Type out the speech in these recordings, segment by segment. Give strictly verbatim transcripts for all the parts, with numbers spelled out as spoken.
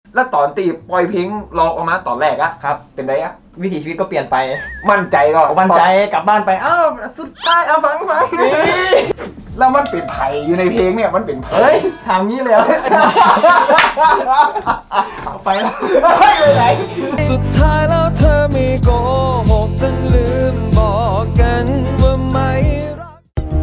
แล้วตอนตีปล่อยเพลงลองออกมาตอนแรกอะครับเป็นไงอะวิถีชีวิตก็เปลี่ยนไปมั่นใจก็มั่นใจกลับบ้านไปอ้าวสุดท้ายเอาฟังฟังแล้วมันเป็นไผ่อยู่ในเพลงเนี่ยมันเป็นไผ่เฮ้ยถามงี้เลยเอาไปแล้วสุดท้ายแล้วเธอไม่โกหกแต่ลืมบอกกันว่าไม่รัก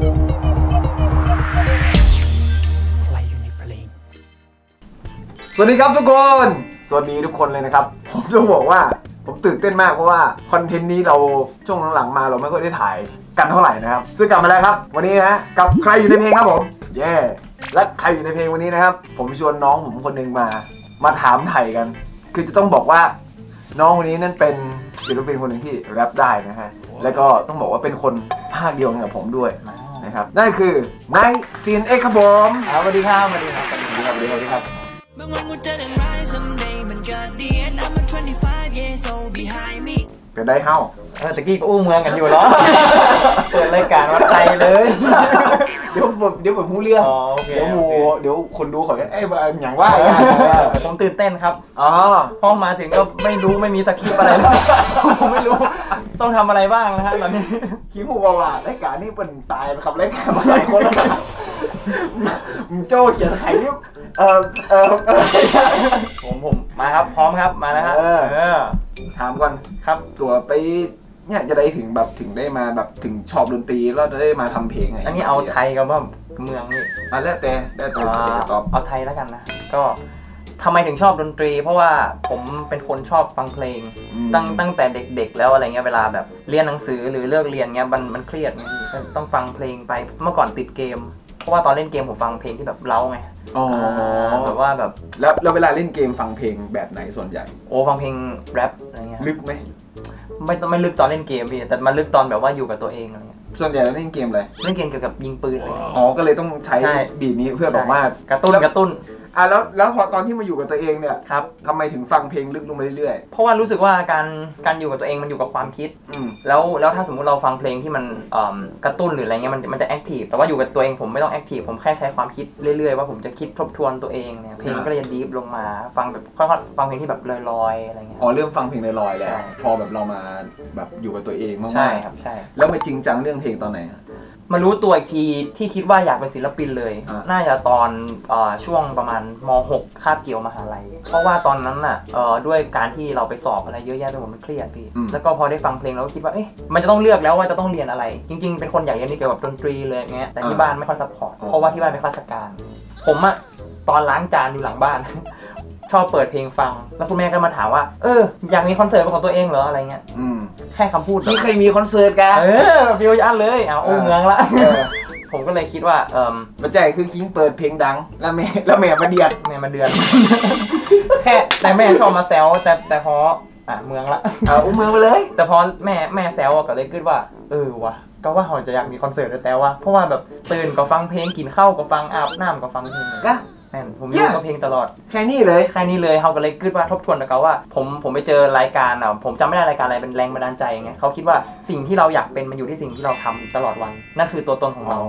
ใครอยู่ในเพลงสวัสดีครับทุกคนสวัสดีทุกคนเลยนะครับผมจะบอกว่าผมตื่นเต้นมากเพราะว่าคอนเทนต์นี้เราช่วงหลังๆมาเราไม่ค่อยได้ถ่ายกันเท่าไหร่นะครับซึ่งกลับมาแล้วครับวันนี้นะกับใครอยู่ในเพลงครับผมเย่และใครอยู่ในเพลงวันนี้นะครับผมชวนน้องผมคนหนึ่งมามาถามไถ่กันคือจะต้องบอกว่าน้องคนนี้นั่นเป็นศิลปินคนหนึ่งที่แรปได้นะฮะแล้วก็ต้องบอกว่าเป็นคนภาคเดียวกันกับผมด้วยนะครับนั่นคือไนท์ ซี เอ็น เอ็กซ์ ครับผมสวัสดีครับสวัสดีครับสวัสดีครับสวัสดีครับเป็นได้เฮ้าเออตะกี้ก็อู้เมืองกันอยู่เนาะเปิดรายการวัดใจเลยเดี๋ยวผมเดี๋ยวผมพูดเรื่องเดี๋ยวโมเดี๋ยวคนดูขอเอ้ยอย่างว่าผมตื่นเต้นครับอ๋อพอมาถึงก็ไม่รู้ไม่มีสคริปต์อะไรผมไม่รู้ต้องทำอะไรบ้างนะฮะตอนนี้คิดพูดว่ารายการนี้เป็นตายครับรายการมาหลายคนแล้วมึงโจ้เขียนไข่นี่เออเออผมผมมาครับพร้อมครับมาแล้วฮะเออถามก่อนครับตัวไปเนี่ยจะได้ถึงแบบถึงได้มาแบบถึงชอบดนตรีแล้วจะได้มาทำเพลงไงอันนี้เอาไทยกับว่าเมืองนี่อ่ะแล้วแต่ได้ตัวตอบเอาไทยแล้วกันนะก็ทำไมถึงชอบดนตรีเพราะว่าผมเป็นคนชอบฟังเพลงตั้งตั้งแต่เด็กๆแล้วอะไรเงี้ยเวลาแบบเรียนหนังสือหรือเลิกเรียนเงี้ยมันมันเครียดไงต้องฟังเพลงไปเมื่อก่อนติดเกมเพราะว่าตอนเล่นเกมผมฟังเพลงที่แบบเล้าไงอ๋อแบบว่าแบบแล้วแล้วเวลาเล่นเกมฟังเพลงแบบไหนส่วนใหญ่โอ้ฟังเพลงแรปอะไรเงี้ยลึกไหมไม่ต้องไม่ลึกตอนเล่นเกมพี่แต่มาลึกตอนแบบว่าอยู่กับตัวเองอะไรเงี้ยส่วนใหญ่เล่นเกมอะไรเล่นเกมเกี่ยวกับยิงปืนอะไรอ๋อก็เลยต้องใช้บีทนี้เพื่อแบบว่ากระตุ้นกระตุ้นอ่ะแล้วแล้วพอตอนที่มาอยู่กับตัวเองเนี่ยครับทำไมถึงฟังเพลงลึกลงไปเรื่อยๆเพราะว่ารู้สึกว่าการการอยู่กับตัวเองมันอยู่กับความคิดแล้วแล้วถ้าสมมุติเราฟังเพลงที่มันกระตุ้นหรืออะไรเงี้ยมันมันจะแอคทีฟแต่ว่าอยู่กับตัวเองผมไม่ต้องแอคทีฟผมแค่ใช้ความคิดเรื่อยๆว่าผมจะคิดทบทวนตัวเองเนี่ยเพลงก็เลยดีฟลงมาฟังแบบค่อยๆฟังเพลงที่แบบลอยๆอะไรเงี้ยอ๋อเริ่มฟังเพลงลอยๆแล้วพอแบบเรามาแบบอยู่กับตัวเองมากๆใช่ครับใช่แล้วมาจริงจังเรื่องเพลงตอนไหนมารู้ตัวอีกทีที่คิดว่าอยากเป็นศิลปินเลยน่าจะตอนช่วงประมาณม หก คาบเกี่ยวมหาลัยเพราะว่าตอนนั้นน่ะด้วยการที่เราไปสอบอะไรเยอะแยะไปหมดมันเครียดพี่แล้วก็พอได้ฟังเพลงเราก็คิดว่าเอ๊ะมันจะต้องเลือกแล้วว่าจะต้องเรียนอะไรจริงๆเป็นคนอยากเรียนเกี่ยวกับดนตรีเลยเงี้ยแต่ที่บ้านไม่ค่อยซัพพอร์ตเพราะว่าที่บ้านเป็นข้าราชการผมอะตอนล้างจานอยู่หลังบ้านชอบเปิดเพลงฟังแล้วคุณแม่ก็มาถามว่าเอออยากมีคอนเสิร์ตเป็นของตัวเองเหรออะไรเงี้ยแค่คำพูดที่เคยมีคอนเสิร์ตกันเออฟิวยันเลยเอาโอ้เมืองละผมก็เลยคิดว่าเออมันใจคือคิงเปิดเพลงดังแล้วแม่แล้วแม่มาเดือดแม่มาเดือดแค่แต่แม่ชอบมาแซวแต่แต่พออ่ะเมืองละเอาเมืองไปเลยแต่พอแม่แม่แซวก็เลยคิดว่าเออวะก็ว่าเขาจะอยากมีคอนเสิร์ตแต่ว่าเพราะว่าแบบตื่นก็ฟังเพลงกินข้าวก็ฟังอาบน้ำก็ฟังเพลงก็แม่ผมอยู่กับเพลงตลอดแค่นี้เลยแค่นี้เลยเขาก็เลยคิดว่าทบทวนกับว่าผมผมไปเจอรายการอ่ะผมจำไม่ได้รายการอะไรเป็นแรงบันดาลใจไงเขาคิดว่าสิ่งที่เราอยากเป็นมันอยู่ที่สิ่งที่เราทำตลอดวันนั่นคือตัวตนของเรา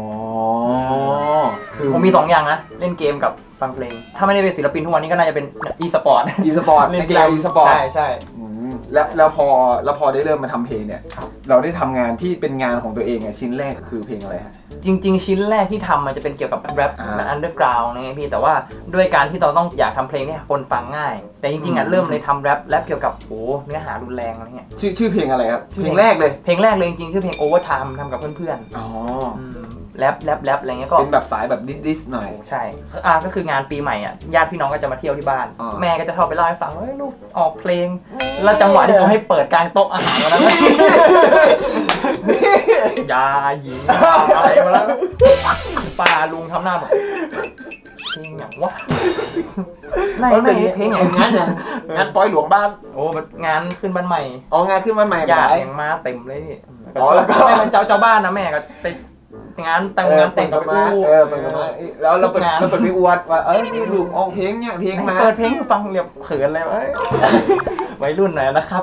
ผมมีสองอย่างนะเล่นเกมกับฟังเพลงถ้าไม่ได้เป็นศิลปินทุกวันนี้ก็น่าจะเป็นอีสปอร์ตอีสปอร์ตเล่นเกมอีสปอร์ตใช่ใช่แล้วแล้วพอแล้วพอได้เริ่มมาทำเพลงเนี่ยเราได้ทำงานที่เป็นงานของตัวเองอ่ะชิ้นแรกคือเพลงอะไรฮะจริงๆชิ้นแรกที่ทำมันจะเป็นเกี่ยวกับแรปอันเดอร์กราวน์นะพี่แต่ว่าด้วยการที่เราต้องอยากทำเพลงให้คนฟังง่ายแต่จริงๆอ่ะเริ่มเลยทำแรปแรปเกี่ยวกับโอ้เนื้อหารุนแรงอะไรเงี้ยชื่อชื่อเพลงอะไรครับเพลงแรกเลยเพลงแรกเลยจริงๆชื่อเพลง Overtime ทำกับเพื่อนๆอ๋อแรปแรปแรปอะไรเงี้ยก็เป็นแบบสายแบบดิสๆหน่อยใช่อ่าก็คืองานปีใหม่อ่ะญาติพี่น้องก็จะมาเที่ยวที่บ้านแม่ก็จะชอบไปเล่าให้ฟังว่าลูกออกเพลงแล้วจังหวะที่เขาให้เปิดกลางโต๊ะอาหารแล้วนะยาหญิงอะไรมาแล้วป้าลุงทำหน้าแบบเพลงอย่างวะไม่ไม่เพลงอย่างนั้นงานปอยหลวงบ้านโอ้งานขึ้นบ้านใหม่อ๋องานขึ้นบ้านใหม่ญาติอย่างมาเต็มเลยอ๋อแล้วก็แม่เจ้าเจ้าบ้านนะแม่ก็ไปงานแต่งงานแต่งกับมาเออเป็นมาแล้วเราเปิดเราเปิดไปอวดว่าเออนี่ลูกออกเพลงเนี่ยเพลงมาเปิดเพลงฟังเรียบเขินอะไรวะวัยรุ่นหน่อยนะครับ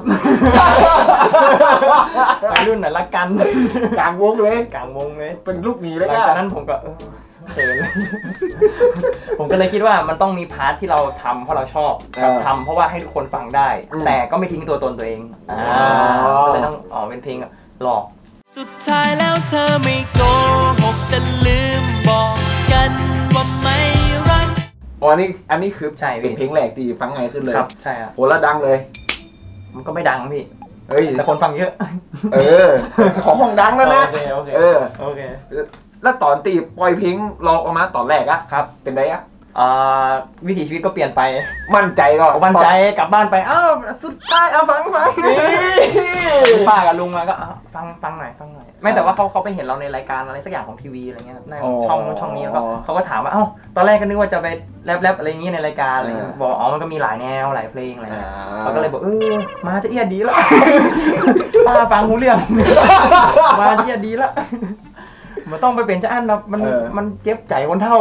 วัยรุ่นหน่อยละกันกลางวงเลยกลางวงเลยเป็นลูกหนีเลยหลังจากนั้นผมก็เขินเลยผมก็เลยคิดว่ามันต้องมีพาร์ทที่เราทำเพราะเราชอบกับทำเพราะว่าให้ทุกคนฟังได้แต่ก็ไม่ทิ้งตัวตนตัวเองอ่าก็เลยต้องอ๋อเป็นเพลงหลอกสุดท้ายแล้วเธอไม่โกหกแต่ลืมบอกกันว่าไม่รักอ๋ออันนี้อันนี้คือใช่เป็นเพลงแรกที่ฟังไงขึ้นเลยครับใช่ครับโหแล้วดังเลยมันก็ไม่ดังพี่เอ้ยแต่คนฟังเยอะเออของห้องดังแล้วนะโอเคโอเคเออโอเคแล้วตอนตีปล่อยเพลงลอกออกมาตอนแรกอะครับเป็นไงอะอ่าวิถีชีวิตก็เปลี่ยนไปมั่นใจก็มั่นใจกลับบ้านไปอ้าวสุดท้ายเอาฟังฟังนี่ป้ากับลุงมาก็ฟังฟังหน่อยฟังหน่อยไม่แต่ว่าเขาเขาไปเห็นเราในรายการอะไรสักอย่างของทีวีอะไรเงี้ยในช่องช่องนี้ก็เขาก็ถามว่าเอ้าตอนแรกก็นึกว่าจะไปแรปแรปอะไรอย่างงี้ในรายการอะไรบอกอ๋อมันก็มีหลายแนวหลายเพลงอะไรเขาก็เลยบอกเออมาจะเอียดดีแล้วป้าฟังหูเรื่องมาจะเอียดดีแล้วมันต้องไปเป็นจ้าอันนะมันมันเจ็บใจคนเท่า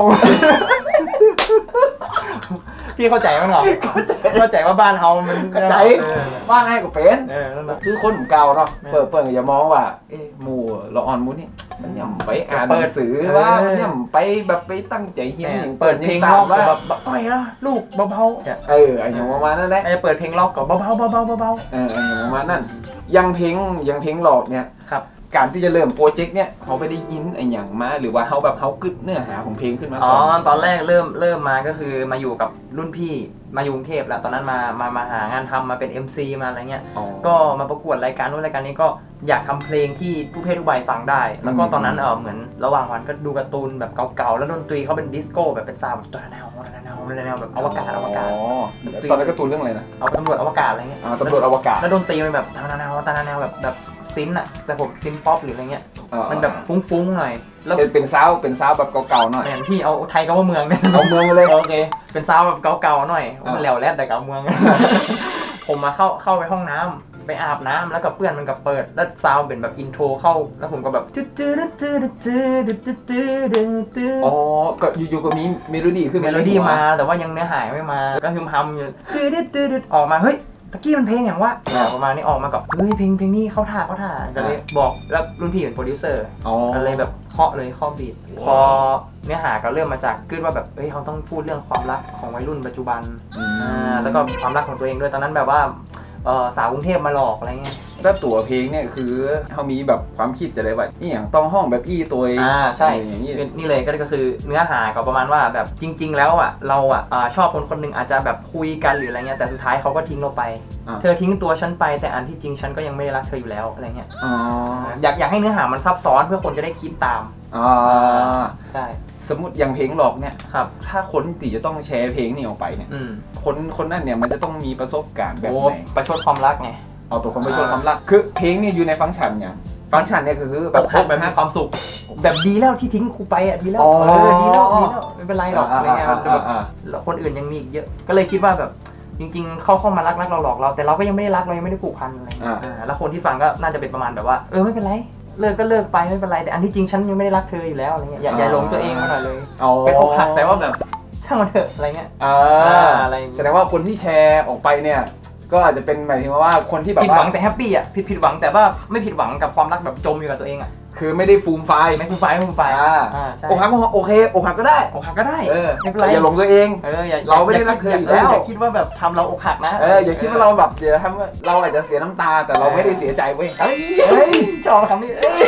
พี่เข้าใจมั้งเหรอเข้าใจว่าบ้านเฮามันเข้าใจบ้านให้ก็เป็นคือคนเก่าเนาะเปิดเปิดอย่ามองว่าเอ๊ะหมู่ละอ่อนมูนี่มันย่ำไปอ่านหนังสือว่ามันย่ำไปแบบไปตั้งใจเฮียนอย่างเปิดเพลงล็อกแบบต่อยนะลูกเบาๆเออไอ้อย่างประมาณนั้นแหละไอ้เปิดเพลงล็อกก็เบาๆเบาๆเบาๆเออไอ้อย่างประมาณนั้นยังเพลงยังเพลงหลอกเนี่ยครับการที่จะเริ่มโปรเจกต์เนี่ยเขาไปได้ยินไอ้อย่างมาหรือว่าเขาแบบเขากึศเนื้อหาของเพลงขึ้นมาอ๋อตอนแรกเริ่มเริ่มมาก็คือมาอยู่กับรุ่นพี่มาอยู่กรุงเทพแล้วตอนนั้นมามามาหางานทำมาเป็น เอ็ม ซี มาอะไรเงี้ยก็มาประกวดรายการนู้นรายการนี้ก็อยากทำเพลงที่ทุกเพศทุกวัยฟังได้แล้วก็ตอนนั้นเออเหมือนระหว่างวันก็ดูการ์ตูนแบบเก่าๆแล้วดนตรีเขาเป็นดิสโก้แบบเป็นซาวด์แบบตัวแนวตัวแนวตัวแนวแบบอวกาศอวกาศตอนนั้นการ์ตูนเรื่องอะไรนะเอาตำรวจอวกาศอะไรเงี้ยตำรวจอวกาศแล้วดนตรีมันแบบตัวแนวตัวแนวแบบแบบซินอะแต่ผมซินป๊อปหรืออะไรเงี้ยมันแบบฟุ้งๆหน่อยแล้วเป็นซาวเป็นซาวแบบเก่าๆหน่อยแมนพี่เอาไทยก็ว่าเมืองเนี่ยเอาเมืองเลยโอเคเป็นซาวแบบเก่าๆหน่อยมันแหลวแลดแต่เก่าเมืองผมมาเข้าเข้าไปห้องน้ำไปอาบน้ำแล้วกับเพื่อนมันกับเปิดแล้วซาวเป็นแบบอินโทรเข้าแล้วผมก็แบบจืดจืดจืดจืดจืดจืดจืดอ๋อก็อยู่ๆก็มีเมโลดี้ขึ้นเมโลดี้มาแต่ว่ายังเนื้อหายไม่มาก็ฮึมฮัมอยู่จืดจืดออกมาเฮ้ยตะกี้มันเพลงอย่างว่าประมาณนี้ออกมากับเฮ้ยเพลงเพลงนี้เข้าท่าเข้าท่าก็เลยบอกแล้วรุ่นพี่เป็นโปรดิวเซอร์ก็เลยแบบเคาะเลยเคาะบีทพอเนื้อหาก็เริ่มมาจากคือว่าแบบเฮ้ยเขาต้องพูดเรื่องความรักของวัยรุ่นปัจจุบันอ่าแล้วก็ความรักของตัวเองด้วยตอนนั้นแบบว่าเออสาวกรุงเทพมาหลอกอะไรเงี้ยแล้วตัวเพลงเนี่ยคือเขามีแบบความคิดจะได้ว่านี่อย่างต้องห้องแบบอี้ตัวเองอ่าใช่อย่างนี้นี่เลยก็คือเนื้อหาก็ประมาณว่าแบบจริงๆแล้วอ่ะเราอ่ะชอบคนคนหนึ่งอาจจะแบบคุยกันหรืออะไรเงี้ยแต่สุดท้ายเขาก็ทิ้งเราไปเธอทิ้งตัวฉันไปแต่อันที่จริงฉันก็ยังไม่ได้รักเธออยู่แล้วอะไรเงี้ยอยากอยากให้เนื้อหามันซับซ้อนเพื่อคนจะได้คิดตามอ่าใช่สมมติอย่างเพลงหลอกเนี่ยครับถ้าคนที่จะต้องแชร์เพลงนี้ออกไปเนี่ยคนคนนั้นเนี่ยมันจะต้องมีประสบการณ์แบบไหนประชดความรักไงเอาตัวคนประชดความรักคือเพลงเนี่ยอยู่ในฟังก์ชันอย่างฟังก์ชันเนี่ยคือแบบแบบมีความสุขแบบดีแล้วที่ทิ้งครูไปอ่ะดีแล้วเออดีแล้วดีแล้วไม่เป็นไรหรอกอะไรเงี้ยแบบคนอื่นยังมีอีกเยอะก็เลยคิดว่าแบบจริงๆเข้าเข้ามารักรักเราหลอกเราแต่เราก็ยังไม่ได้รักเรายังไม่ได้ผูกพันอะไรแล้วคนที่ฟังก็น่าจะเป็นประมาณแบบว่าเออไม่เป็นไรเลิกก็เลิกไปไม่เป็นไรแต่อันที่จริงฉันยังไม่ได้รักเธออยู่แล้วอะไรเงี้ยอย่าอย่าหลงตัวเองมาหน่อยเลยเป็นอกหักแต่ว่าแบบช่างมันเถอะอะไรเงี้ยอะไรแสดงว่าคนที่แชร์ออกไปเนี่ยก็อาจจะเป็นหมายถึงว่าคนที่แบบผิดหวังแต่แฮปปี้อ่ะผิดผิดหวังแต่ว่าไม่ผิดหวังกับความรักแบบจมอยู่กับตัวเองอ่ะคือไม่ได้ฟูมไฟไม่ฟูมไฟไม่ฟูมไฟอ่าอกหักก็โอเคอกหักก็ได้อกหักก็ได้เออไม่เป็นไรอย่าหลงตัวเองเอออย่าเราไม่ได้รักเธออยู่แล้วอย่าคิดว่าแบบทำเราอกหักนะเอออย่าคิดว่าเราแบบเดี๋ยวทำเราอาจจะเสียน้ำตาแต่เราไม่ได้เสียใจเว้ยเฮ้ยจอคำนี้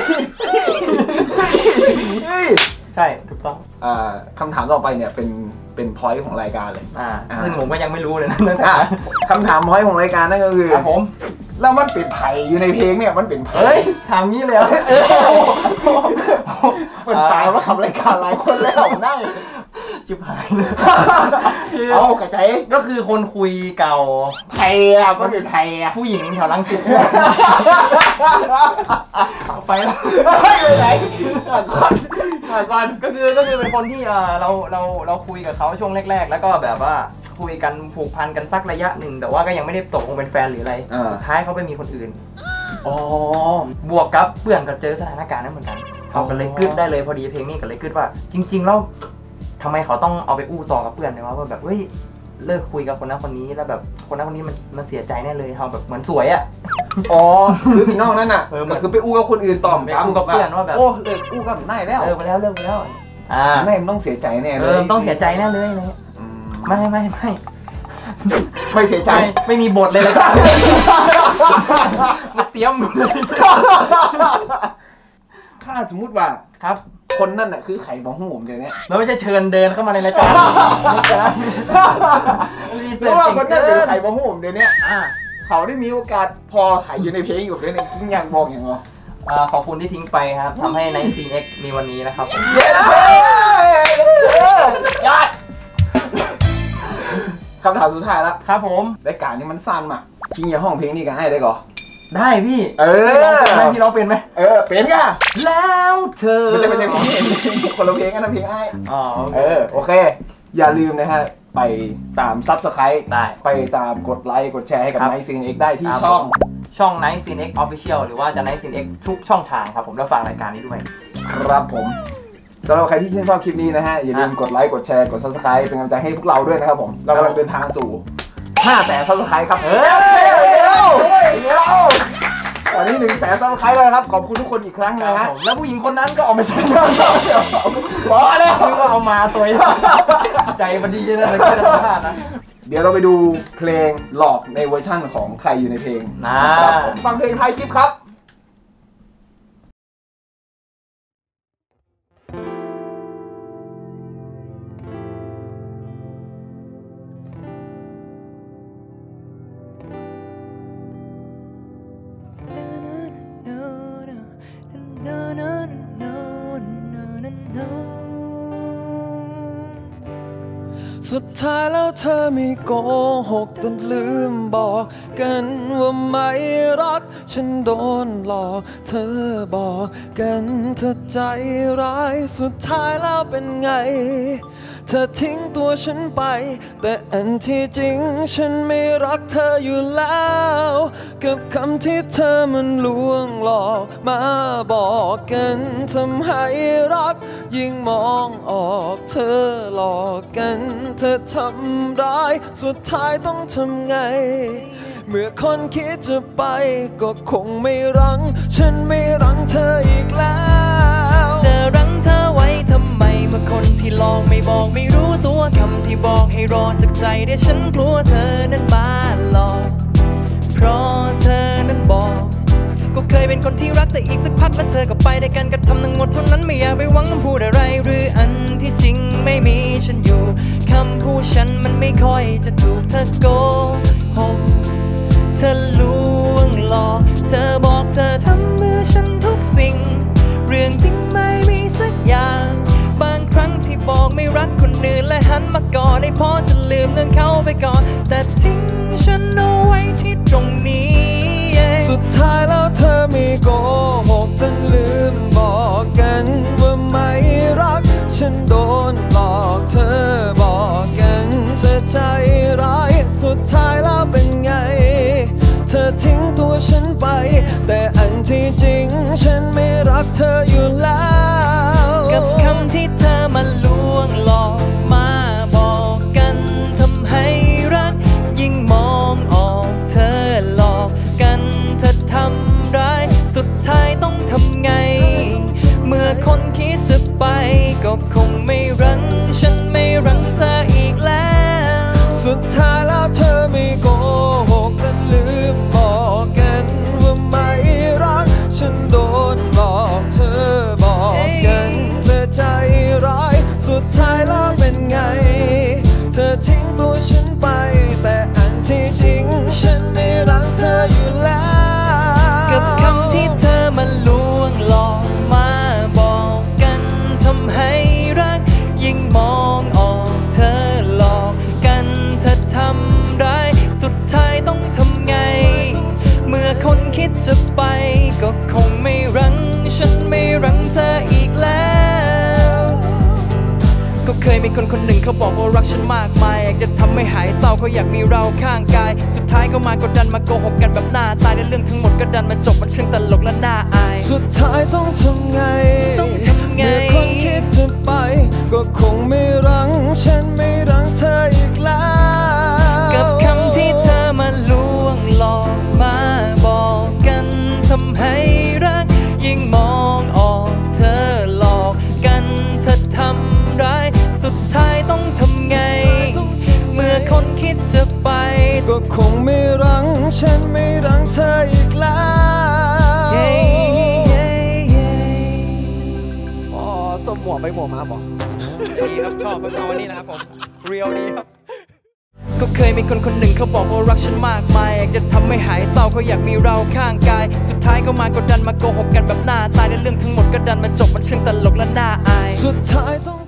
ใช่ถูกต้องอ่าคำถามต่อไปเนี่ยเป็นเป็นพอยต์ของรายการเลยอ่าซึ่งผมก็ยังไม่รู้เลยนะคำถามพอยต์ของรายการนั่นก็คือครับผมแล้วมันเป็นไผ่อยู่ในเพลงเนี่ยมันเป็นเฮ้ยถามงี้เลยมันตายว่าทำรายการหลายคนแล้วได้ชิบหายเอากระจายก็คือคนคุยเก่าไผ่อะมันเป็นไผ่อะผู้หญิงแถวรังสิตไปแล้วไปไหนก่อนก่อนก็คือก็คือเป็นคนที่เราเราเราคุยกับเขาช่วงแรกๆแล้วก็แบบว่าคุยกันผูกพันกันสักระยะหนึ่งแต่ว่าก็ยังไม่ได้ตกลงเป็นแฟนหรืออะไรสุดท้ายเขาไปมีคนอื่นอ๋อบวกกับเพื่อนก็เจอสถานการณ์นั้นเหมือนกันเขาก็เลยกึศได้เลยพอดีเพลงนี้ก็เลยกึศว่าจริงๆแล้วทำไมเขาต้องเอาไปอู้ต่อกับเพื่อนเลยวะว่าแบบเฮ้ยเลิกคุยกับคนนั้นคนนี้แล้วแบบคนนั้นคนนี้มันมันเสียใจแน่เลยเขาแบบเหมือนสวยอ่ะอ๋อคือพี่น้องนั่นน่ะก็คือไปอู้กับคนอื่นต่อไปอู้กับเพื่อนว่าแบบโอ้เลิกอู้กับนายแล้วเลิกไปแล้วเลิกไปแล้วอ่าแม่ต้องเสียใจแน่เอเลยอต้องเสียใจแน่เลยเลยอืมไม่ไม่ไม่ไม่เสียใจไม่ไม่มีบทเลยเลยกันมาเตรียมเลยถ้าสมมุติว่าครับคนนั่นน่ะคือไข่บองหูผมเดี๋ยวนี้เราไม่ใช่เชิญเดินเข้ามาในรายการไม่ใช่รีเพเสิร์ราะว่าชคนเก่นั่นงเป็นเกินไข่บองหูผมเดี๋ยวนี้อ่าเขาได้มีโอกาสพอไข่อยู่ในเพลงอยู่เดี๋ยวนี้ทิ้งอย่างบอกอย่างวะอ่าขอบคุณที่ทิ้งไปครับทำให้ใน ซี เอ็กซ์ มีวันนี้นะครับผมเย้ยอดคำถามสุดท้ายแล้วครับผมรายการนี้มันสั้นมากทิ้งอย่าห้องเพลงนี้กันให้ได้ก่อนได้พี่เออพี่ร้องเป็นไหมเออเป็นก่ะแล้วเธอมันจะเป็นเพลงนี้คนละเพลงกันนะเพลงไอ้อ๋อเออโอเค อย่าลืมนะฮะไปตามซับสไครต์ได้ไปตามกดไลค์กดแชร์ให้กับครับไนซ์ซีนเอ็กได้ที่ครับช่องช่อง Night Scene X Official หรือว่าจะ Night Scene X ทุกช่องทางครับผมแล้วฝากรายการนี้ด้วยครับผมสำหรับใครที่ชื่นชอบคลิปนี้นะฮะอย่าลืมกดไลค์กดแชร์กด ซับสไครต์ เป็นกำลังใจให้พวกเราด้วยนะครับผมเรากำลังเดินทางสู่ห้าแสนซับสไครต์ครับเฮ้ยเร็วเร็ววันนี้หนึ่งแสนซับสไครต์แล้วครับขอบคุณทุกคนอีกครั้งนะฮะแล้วผู้หญิงคนนั้นก็ออกมาใช้พอแล้วคือว่าเอามาตัวใจมันดีนะเลยแค่สัมภาษณ์นะเดี๋ยวเราไปดูเพลงหลอกในเวอร์ชั่นของใครอยู่ในเพลงอ่าครับผมฟังเพลงท้ายคลิปครับสุดท้ายแล้วเธอไม่โกหกแต่ลืมบอกกันว่าไม่รักฉันโดนหลอกเธอบอกกันเธอใจร้ายสุดท้ายแล้วเป็นไงเธอทิ้งตัวฉันไปแต่อันที่จริงฉันไม่รักเธออยู่แล้วกับคำที่เธอมันลวงหลอกมาบอกกันทำให้รักยิ่งมองออกเธอหลอกกันเธอทำร้ายสุดท้ายต้องทำไงเมื่อคนคิดจะไปก็คงไม่รั้งฉันไม่รั้งเธออีกแล้วจะรั้งเธอไว้ทำไมเมื่อคนที่ลองไม่บอกไม่รู้ตัวคำที่บอกให้รอจากใจเดี๋ยวฉันกลัวเธอนั้นมาหลอกเพราะเธอนั้นบอกก็เคยเป็นคนที่รักแต่อีกสักพักแล้วเธอก็ไปได้กันกระทำทั้งหมดเท่านั้นไม่อยากไปหวังคำพูดอะไรหรืออันที่จริงไม่มีฉันอยู่คำพูดฉันมันไม่ค่อยจะถูกเธอโกหกเธอลวงหลอกเธอบอกเธอทำเมื่อฉันทุกสิ่งเรื่องจริงไม่มีสักอย่างบางครั้งที่บอกไม่รักคนอื่นและหันมากอดให้พอจะลืมเรื่องเขาไปก่อนแต่ทิ้งฉันเอาไว้ที่ตรงนี้สุดท้ายแล้วเธอไม่โกหกแต่ลืมบอกกันว่าไม่รักฉันโดนหลอกเธอบอกกันเธอใจร้ายสุดท้ายแล้วเป็นไงเธอทิ้งตัวฉันไปแต่อันที่จริงฉันไม่รักเธออยู่แล้วกับคำที่เธอมาลวงหลอกมาบอกกันทำให้รักยิ่งมองออกเธอหลอกกันเธอทำร้ายสุดท้ายต้องทำไงเมื่อคนคิดจะไปก็คงไม่รังฉันไม่รังเธออีกแล้วสุดท้ายแล้วเธอไม่โกหกแต่ลืมบอกกันว่าไม่รักฉันโดนหลอกเธอบอกกันเธอใจร้ายสุดท้ายแล้วเป็นไงเธอทิ้งตัวฉันไปแต่อันที่จริงฉันไม่รักเธออยู่แล้วกับคำที่เธอมาลวงหลอกมาบอกกันทำให้รักยิ่งมองออกเธอหลอกกันเธอทำร้ายสุดท้ายต้องทำไงเมื่อคนคิดจะไปก็คงไม่รังฉันไม่รังเธออีกแล้วก็เคยมีคนคนหนึ่งเขาบอกว่ารักฉันมากมายอยากจะทำให้หายเศร้าเขาอยากมีเราข้างกายสุดท้ายเขามากดดันมาโกหกกันแบบหน้าตายในเรื่องทั้งหมดก็ดันมาจบมันช่างตลกและน่าอายสุดท้ายต้องทำไงต้องทำไงเมื่อคนคิดจะไปก็คงไม่รังฉันไม่รังเธออีกแล้วกับคำที่เธอมาลวงหลอกมาบอกกันทำให้รักยิ่งมองออกเธอหลอกกันเธอทำฉันไม่รังเธออีกแล้วอ๋อสมหัวไปหัวมาบอกดีครับชอบเอาวันนี้นะครับผมเรียลดีครับก็เคยมีคนคนหนึ่งเขาบอกว่ารักฉันมากมายอยากจะทำให้หายเศร้าเขาอยากมีเราข้างกายสุดท้ายก็มากดดันมาโกหกกันแบบหน้าตายในเรื่องทั้งหมดก็ดันมาจบมันช่างตลกและน่าอายสุดท้ายต้อง